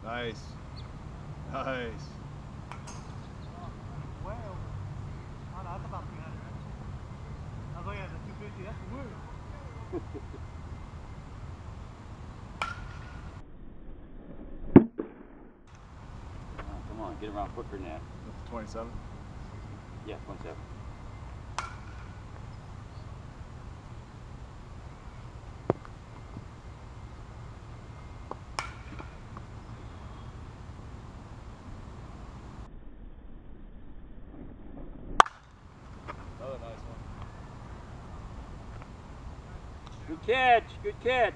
Nice. Nice. Way over. Oh, no, that's about 300, right? I was looking at the 250, that's weird. Come on, get around quicker than that. That's 27. Yeah, 27. Another nice one. Good catch, good catch.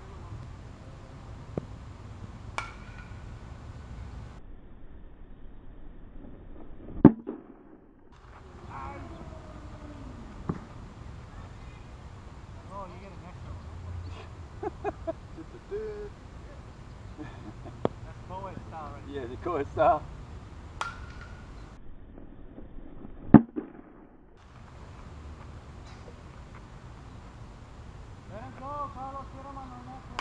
Oh, you get an extra one. That's co-ed style right Yeah, the co-ed style. Let him go, Carlos. Get him on the next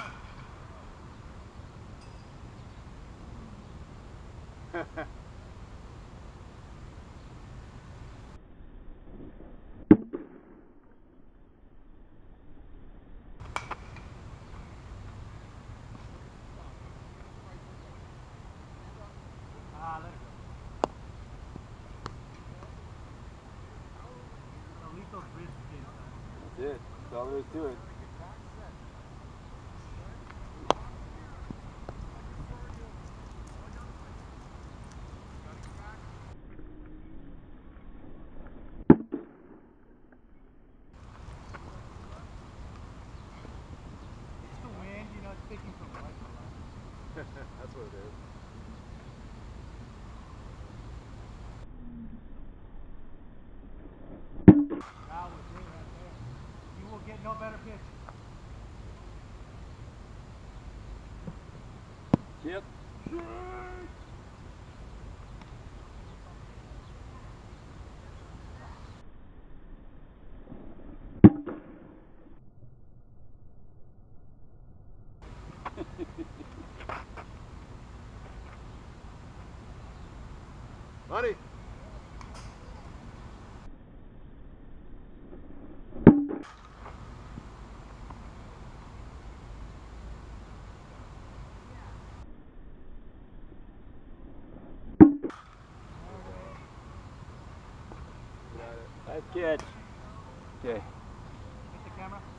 one. Ah, let it go. Lito's bridge skate. That's it. That's all there is to it. It's the wind, you know, it's taking from right to left. That's what it is. That was it right there. You will get no better pitch. Chip. Money. Nice catch. Okay. Hit the camera.